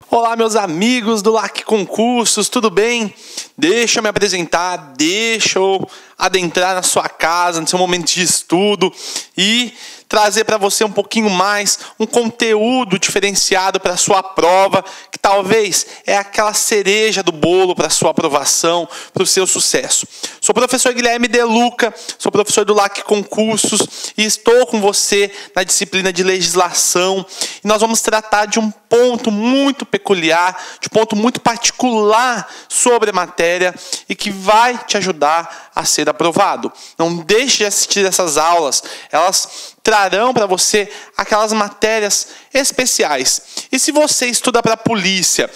Olá, meus amigos do LAC Concursos, tudo bem? Deixa eu me apresentar, deixa eu adentrar na sua casa, no seu momento de estudo e trazer para você um pouquinho mais, um conteúdo diferenciado para a sua prova, que talvez é aquela cereja do bolo para a sua aprovação, para o seu sucesso. Sou o professor Guilherme De Luca, sou professor do LAC Concursos e estou com você na disciplina de legislação. E nós vamos tratar de um ponto muito peculiar, de um ponto muito particular sobre a matéria e que vai te ajudar a ser aprovado. Não deixe de assistir essas aulas, elas trarão para você aquelas matérias especiais. E se você estuda para a polícia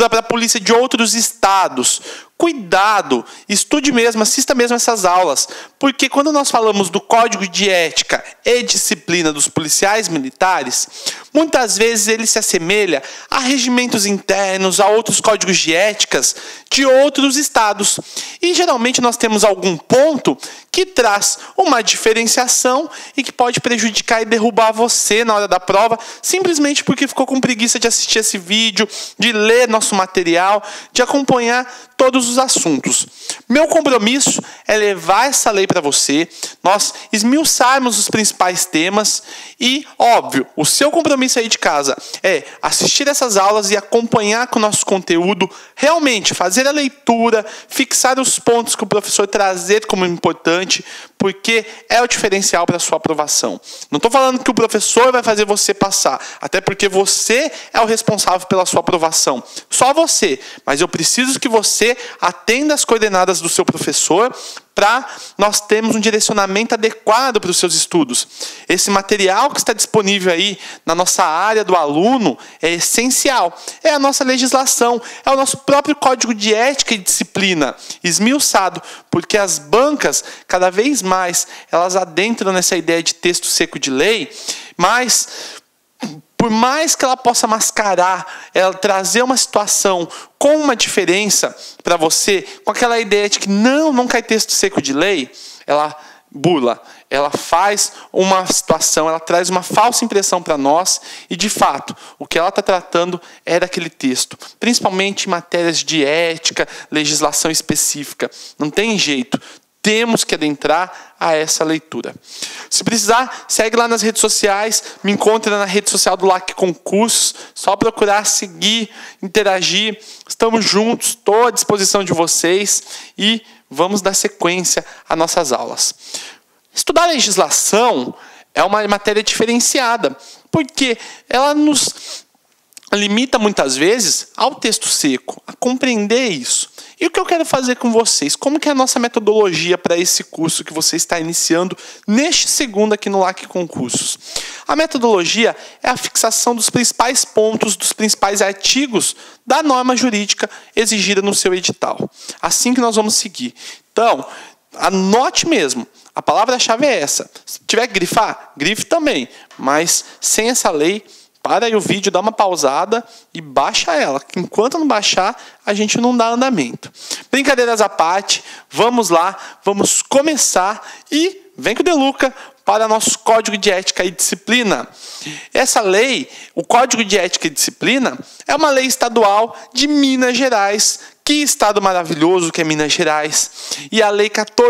de outros estados, cuidado, estude mesmo, assista mesmo essas aulas, porque quando nós falamos do Código de Ética e Disciplina dos policiais militares, muitas vezes ele se assemelha a regimentos internos, a outros códigos de éticas de outros estados. E geralmente nós temos algum ponto que traz uma diferenciação e que pode prejudicar e derrubar você na hora da prova, simplesmente porque ficou com preguiça de assistir esse vídeo, de ler nosso material, de acompanhar todos os assuntos. Meu compromisso é levar essa lei para você, nós esmiuçarmos os principais temas e, óbvio, o seu compromisso aí de casa é assistir essas aulas e acompanhar com o nosso conteúdo, realmente fazer a leitura, fixar os pontos que o professor trazer como importante, porque é o diferencial para a sua aprovação. Não estou falando que o professor vai fazer você passar, até porque você é o responsável pela sua aprovação. Só você. Mas eu preciso que você atenda as coordenadas do seu professor para nós termos um direcionamento adequado para os seus estudos. Esse material que está disponível aí na nossa área do aluno é essencial. É a nossa legislação, é o nosso próprio Código de Ética e Disciplina, esmiuçado, porque as bancas, cada vez mais, elas adentram nessa ideia de texto seco de lei, mas por mais que ela possa mascarar, ela trazer uma situação com uma diferença para você, com aquela ideia de que não cai texto seco de lei, ela burla, ela faz uma situação, ela traz uma falsa impressão para nós e, de fato, o que ela está tratando é daquele texto, principalmente em matérias de ética, legislação específica. Não tem jeito. Temos que adentrar a essa leitura. Se precisar, segue lá nas redes sociais, me encontra na rede social do LAC Concursos, só procurar seguir, interagir. Estamos juntos, estou à disposição de vocês e vamos dar sequência às nossas aulas. Estudar legislação é uma matéria diferenciada, porque ela nos limita muitas vezes ao texto seco, a compreender isso. E o que eu quero fazer com vocês? Como que é a nossa metodologia para esse curso que você está iniciando neste segundo aqui no LAC Concursos? A metodologia é a fixação dos principais pontos, dos principais artigos da norma jurídica exigida no seu edital. Assim que nós vamos seguir. Então, anote mesmo. A palavra-chave é essa. Se tiver que grifar, grife também. Mas sem essa lei, para aí o vídeo, dá uma pausada e baixa ela. Enquanto não baixar, a gente não dá andamento. Brincadeiras à parte, vamos lá, vamos começar e vem com o De Luca para nosso Código de Ética e Disciplina. Essa lei, o Código de Ética e Disciplina, é uma lei estadual de Minas Gerais. Que estado maravilhoso que é Minas Gerais. E a Lei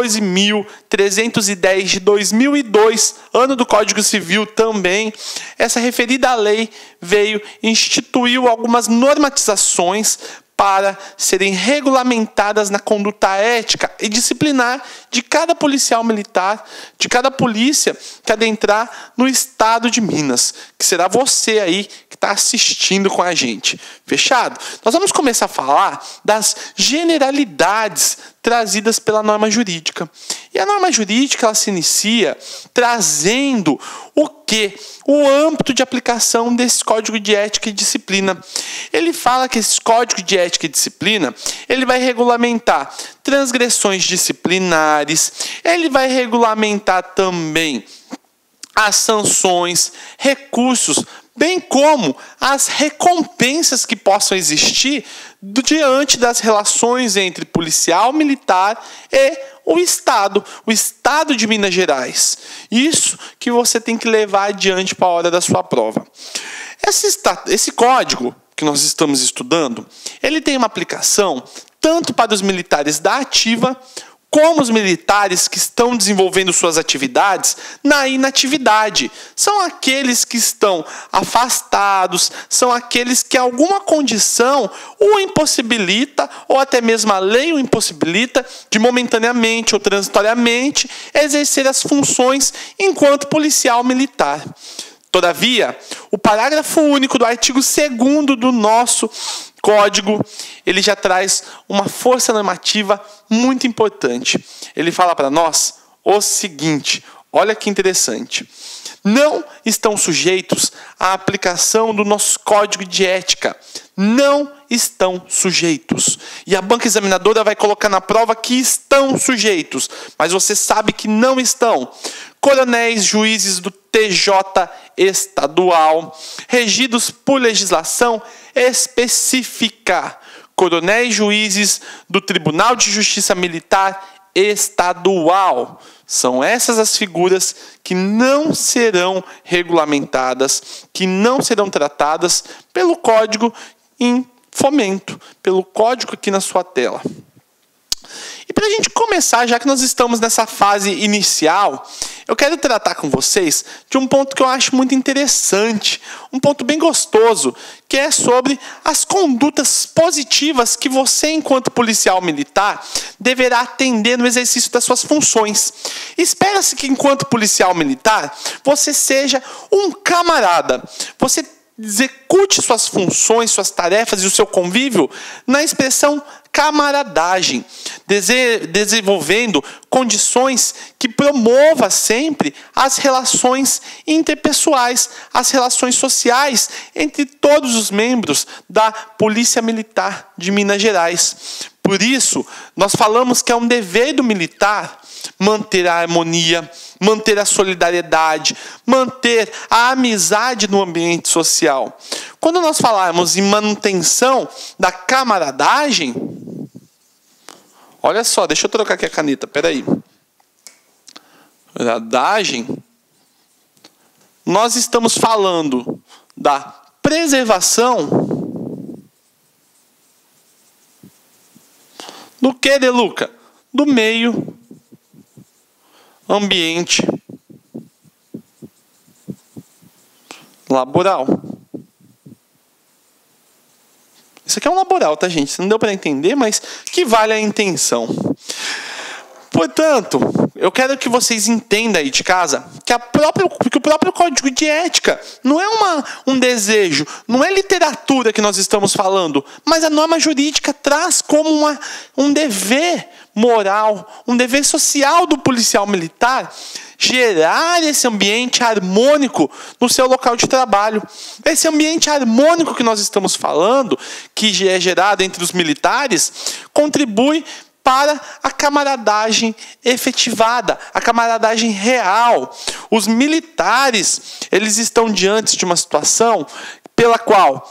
14.310 de 2002, ano do Código Civil também. Essa referida lei veio e instituiu algumas normatizações para serem regulamentadas na conduta ética e disciplinar de cada policial militar, de cada polícia que adentrar no estado de Minas, que será você aí que está assistindo com a gente. Fechado? Nós vamos começar a falar das generalidades trazidas pela norma jurídica. E a norma jurídica ela se inicia trazendo o quê? O âmbito de aplicação desse Código de Ética e Disciplina. Ele fala que esse Código de Ética e Disciplina, ele vai regulamentar transgressões disciplinares, ele vai regulamentar também as sanções, recursos, bem como as recompensas que possam existir diante das relações entre policial militar e o Estado de Minas Gerais. Isso que você tem que levar adiante para a hora da sua prova. Esse código, que nós estamos estudando, ele tem uma aplicação tanto para os militares da ativa, como os militares que estão desenvolvendo suas atividades na inatividade. São aqueles que estão afastados, são aqueles que alguma condição o impossibilita, ou até mesmo a lei o impossibilita, de momentaneamente ou transitoriamente exercer as funções enquanto policial militar. Todavia, o parágrafo único do artigo 2º do nosso Código, ele já traz uma força normativa muito importante. Ele fala para nós o seguinte, olha que interessante. Não estão sujeitos à aplicação do nosso Código de Ética. Não estão sujeitos. E a banca examinadora vai colocar na prova que estão sujeitos, mas você sabe que não estão. Coronéis, juízes do TJ estadual, regidos por legislação específica. Coronéis, juízes do Tribunal de Justiça Militar estadual. São essas as figuras que não serão regulamentadas, que não serão tratadas pelo Código em fomento, pelo Código aqui na sua tela. E para a gente começar, já que nós estamos nessa fase inicial, eu quero tratar com vocês de um ponto que eu acho muito interessante, um ponto bem gostoso, que é sobre as condutas positivas que você, enquanto policial militar, deverá atender no exercício das suas funções. Espera-se que, enquanto policial militar, você seja um camarada, você execute suas funções, suas tarefas e o seu convívio na expressão camaradagem, desenvolvendo condições que promova sempre as relações interpessoais, as relações sociais entre todos os membros da Polícia Militar de Minas Gerais. Por isso, nós falamos que é um dever do militar manter a harmonia, manter a solidariedade, manter a amizade no ambiente social. Quando nós falarmos em manutenção da camaradagem, olha só, deixa eu trocar aqui a caneta, peraí. Camaradagem, nós estamos falando da preservação do que, De Luca? Do meio ambiente laboral. Isso aqui é um laboral, tá, gente? Não deu para entender, mas que vale a intenção. Portanto, eu quero que vocês entendam aí de casa que o próprio Código de Ética não é um desejo, não é literatura que nós estamos falando, mas a norma jurídica traz como um dever moral, um dever social do policial militar gerar esse ambiente harmônico no seu local de trabalho. Esse ambiente harmônico que nós estamos falando, que é gerado entre os militares, contribui para a camaradagem efetivada, a camaradagem real. Os militares, eles estão diante de uma situação pela qual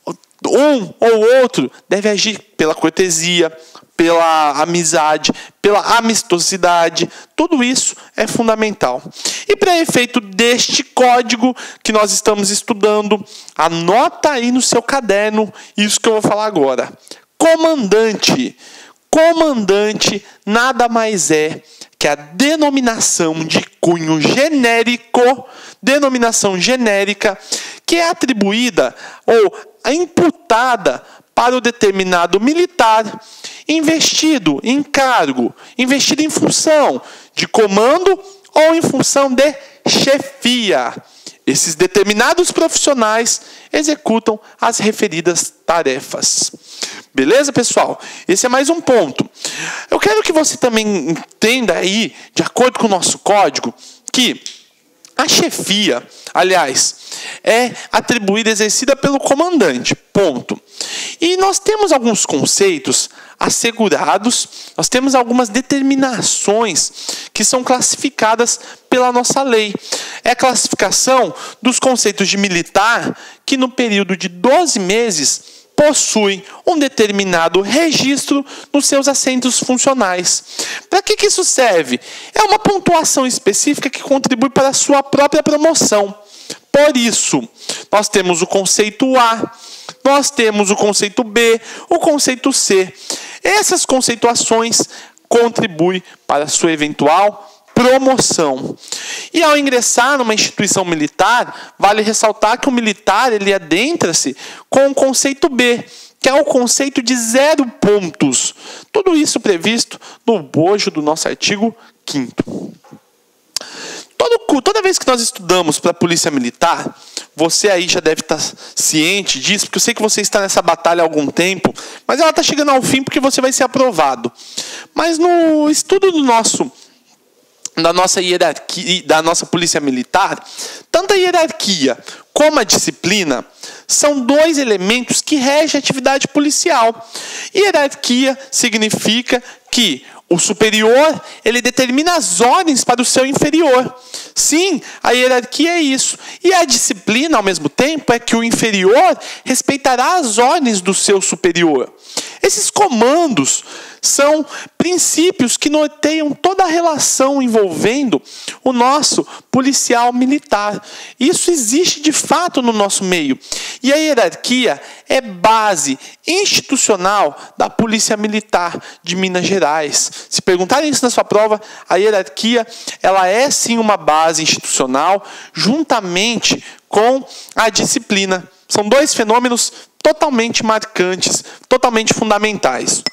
um ou outro deve agir pela cortesia, pela amizade, pela amistosidade. Tudo isso é fundamental. E para efeito deste código que nós estamos estudando, anota aí no seu caderno isso que eu vou falar agora. Comandante. Comandante nada mais é que a denominação de cunho genérico, denominação genérica, que é atribuída ou imputada para o determinado militar investido em cargo, investido em função de comando ou em função de chefia. Esses determinados profissionais executam as referidas tarefas. Beleza, pessoal? Esse é mais um ponto. Eu quero que você também entenda aí, de acordo com o nosso código, que a chefia, aliás, é atribuída, exercida pelo comandante, ponto. E nós temos alguns conceitos assegurados, nós temos algumas determinações que são classificadas pela nossa lei. É a classificação dos conceitos de militar que no período de 12 meses possui um determinado registro nos seus assentos funcionais. Para que isso serve? É uma pontuação específica que contribui para a sua própria promoção. Por isso, nós temos o conceito A, nós temos o conceito B, o conceito C. Essas conceituações contribuem para a sua eventual promoção. E ao ingressar numa instituição militar, vale ressaltar que o militar ele adentra-se com o conceito B, que é o conceito de 0 pontos. Tudo isso previsto no bojo do nosso artigo 5º. Toda vez que nós estudamos para a Polícia Militar, você aí já deve estar ciente disso, porque eu sei que você está nessa batalha há algum tempo, mas ela está chegando ao fim porque você vai ser aprovado. Mas no estudo da nossa hierarquia, da nossa Polícia Militar, tanto a hierarquia como a disciplina são 2 elementos que regem a atividade policial. Hierarquia significa que o superior, ele determina as ordens para o seu inferior. Sim, a hierarquia é isso. E a disciplina, ao mesmo tempo, é que o inferior respeitará as ordens do seu superior. Esses comandos são princípios que norteiam toda a relação envolvendo o nosso policial militar. Isso existe de fato no nosso meio. E a hierarquia é base institucional da Polícia Militar de Minas Gerais. Se perguntarem isso na sua prova, a hierarquia ela é sim uma base institucional juntamente com a disciplina. São 2 fenômenos totalmente marcantes, totalmente fundamentais.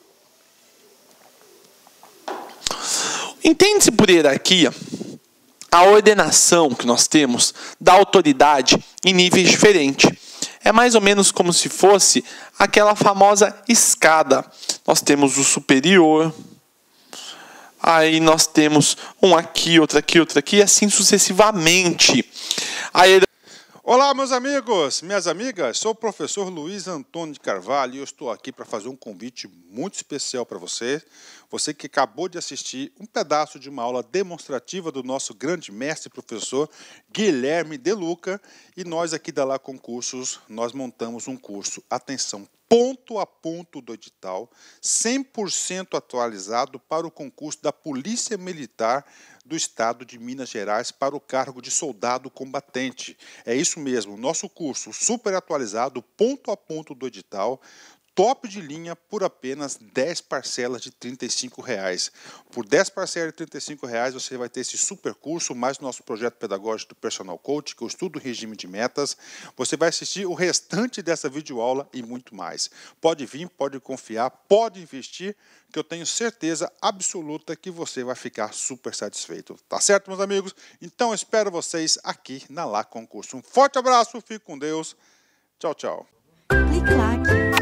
Entende-se por hierarquia a ordenação que nós temos da autoridade em níveis diferentes. É mais ou menos como se fosse aquela famosa escada. Nós temos o superior, aí nós temos um aqui, outro aqui, outro aqui, e assim sucessivamente. Olá, meus amigos, minhas amigas, sou o professor Luiz Antônio de Carvalho e eu estou aqui para fazer um convite muito especial para você. Você que acabou de assistir um pedaço de uma aula demonstrativa do nosso grande mestre professor Guilherme De Luca, e nós aqui da Lá Concursos, nós montamos um curso, atenção, ponto a ponto do edital, 100% atualizado para o concurso da Polícia Militar do Estado de Minas Gerais para o cargo de soldado combatente. É isso mesmo, nosso curso super atualizado, ponto a ponto do edital, top de linha por apenas 10 parcelas de R$ 35. Por 10 parcelas de R$ 35 você vai ter esse super curso, mais o nosso projeto pedagógico do Personal Coach, que eu estudo o regime de metas. Você vai assistir o restante dessa videoaula e muito mais. Pode vir, pode confiar, pode investir, que eu tenho certeza absoluta que você vai ficar super satisfeito. Tá certo, meus amigos? Então, eu espero vocês aqui na Lá Concurso. Um forte abraço, fique com Deus. Tchau, tchau. Clique lá.